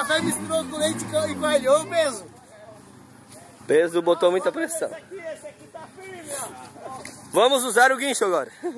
café misturou com leite e coalhou o peso. Peso botou muita pressão. Vamos usar o guincho agora.